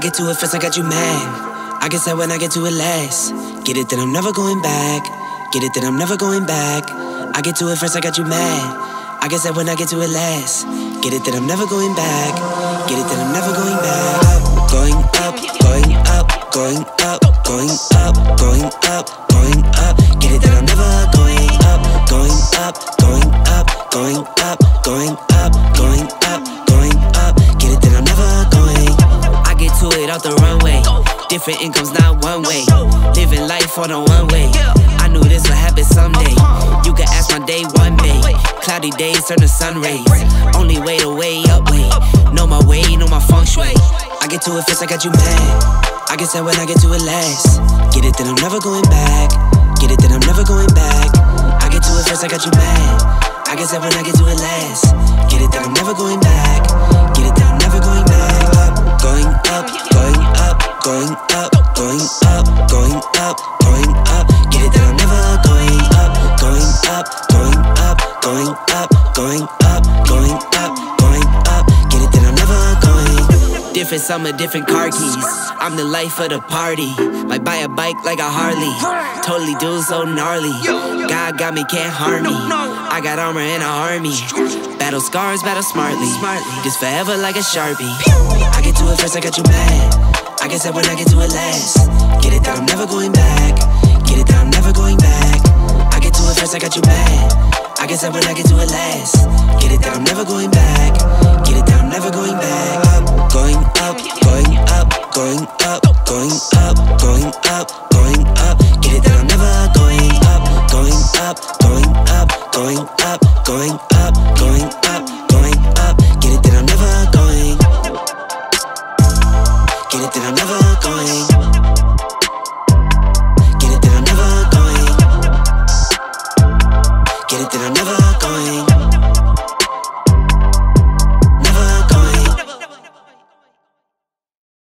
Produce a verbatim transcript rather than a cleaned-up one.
get to it first, I got you mad. I guess that when I get to it last. Get it that I'm never going back. Get it that I'm never going back. I get to it first, I got you mad. I guess that when I get to it last. Get it that I'm never going back. Get it that I'm never going back. Going up, going up, going up, going up, going up, going up. Get it that I'm never going up, going up, going up, going up, going up, going up, going up. Get it that I'm never going. I get to it off the runway. Different incomes, not one way. Living life on a one way. I knew this would happen someday. You can ask my day one day. Cloudy days turn to sun rays. Only way to way up way. Know my way, know my feng shui. I get to it first, I got you mad. I guess that when I get to it last. Get it that I'm never going back. Get it that I'm never going back. I get to it first, I got you mad. I guess that when I get to it last. Get it that I'm never going back. Get it that I'm never going back. Going up, going up, going up, going up, going up, going up. Get it that I'm never going up, going up, going up, going up, going up, going up, going up. Get it that I'm never going. Different summer, different car keys. I'm the life of the party. Might buy a bike like a Harley. Totally do so gnarly. God got me, can't harm me. I got armor and an army. Battle scars, battle smartly. Just forever like a Sharpie. I get to it first, I got you mad. I guess that when I get to it last. Get it that I'm never going back. Get it that I'm never going back. I get to it first, I got you mad. I guess that when I get to it last. Get it that I'm never going back. Get it that I'm never going back. Going up, going up, going up, going up, going up, going up. Get it that I'm never going up, going up, going up, going up, going up, going up, going up. Get it that I'm never going. Get it that I'm never going. Get it that I'm never going. Get it that I'm never going.